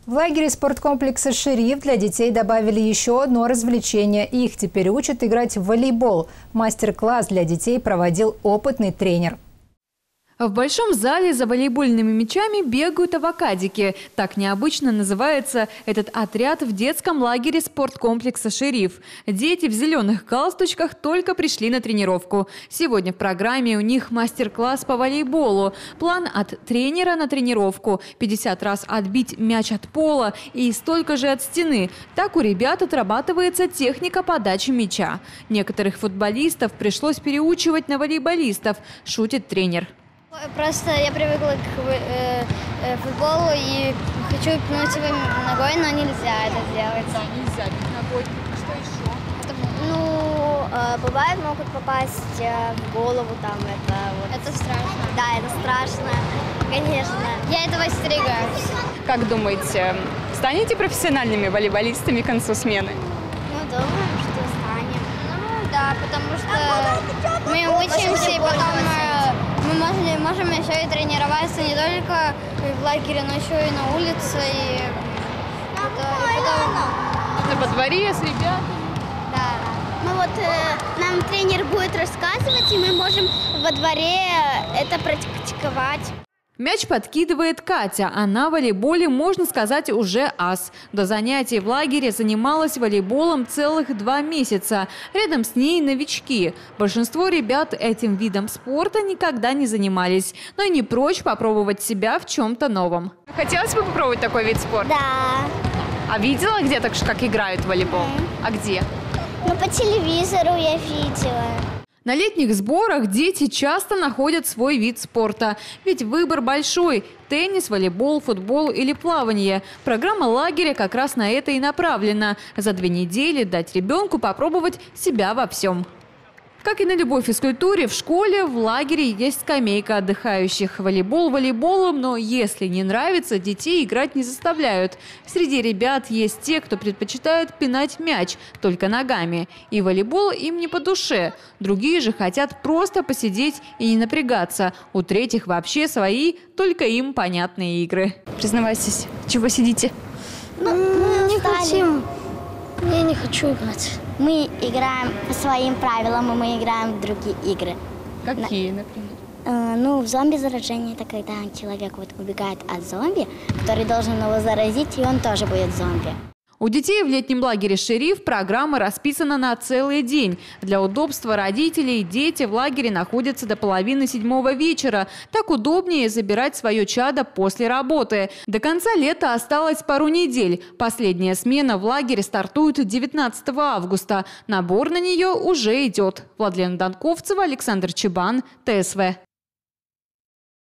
В лагере спорткомплекса «Шериф» для детей добавили еще одно развлечение. Их теперь учат играть в волейбол. Мастер-класс для детей проводил опытный тренер. В большом зале за волейбольными мячами бегают авокадики. Так необычно называется этот отряд в детском лагере спорткомплекса «Шериф». Дети в зеленых галстучках только пришли на тренировку. Сегодня в программе у них мастер-класс по волейболу. План от тренера на тренировку – 50 раз отбить мяч от пола и столько же от стены. Так у ребят отрабатывается техника подачи мяча. Некоторых футболистов пришлось переучивать на волейболистов, шутит тренер. Просто я привыкла к футболу и хочу пнуть его ногой, но нельзя это сделать. Да, нельзя бить ногой. Что еще? Бывает, могут попасть в голову там. Это страшно. Да, это страшно, конечно. Я этого остерегаюсь. Как думаете, станете профессиональными волейболистами к концу смены? Ну, думаю, что станем. Ну, да, потому что мы учимся, и потом мы можем еще и тренироваться не только в лагере, но еще и на улице. Во дворе с ребятами? Да. Нам тренер будет рассказывать, и мы можем во дворе это практиковать. Мяч подкидывает Катя. Она в волейболе, можно сказать, уже ас. До занятий в лагере занималась волейболом целых 2 месяца. Рядом с ней новички. Большинство ребят этим видом спорта никогда не занимались, но и не прочь попробовать себя в чем-то новом. Хотелось бы попробовать такой вид спорта? Да. А видела где-то, как играют в волейбол? А где? Ну, по телевизору я видела. На летних сборах дети часто находят свой вид спорта. Ведь выбор большой – теннис, волейбол, футбол или плавание. Программа лагеря как раз на это и направлена. За 2 недели дать ребенку попробовать себя во всем. Как и на любой физкультуре, в школе, в лагере есть скамейка отдыхающих. Волейбол волейболом, но если не нравится, детей играть не заставляют. Среди ребят есть те, кто предпочитает пинать мяч только ногами. И волейбол им не по душе. Другие же хотят просто посидеть и не напрягаться. У третьих вообще свои, только им понятные игры. Признавайтесь, чего сидите? Мы не хотим. Я не хочу играть. Мы играем по своим правилам, и мы играем в другие игры. Какие, например? В зомби-заражение – это когда человек убегает от зомби, который должен его заразить, и он тоже будет зомби. У детей в летнем лагере «Шериф» программа расписана на целый день. Для удобства родителей дети в лагере находятся до половины 7 вечера. Так удобнее забирать свое чадо после работы. До конца лета осталось пару недель. Последняя смена в лагере стартует 19 августа. Набор на нее уже идет. Владлена Донковцева, Александр Чебан, ТСВ.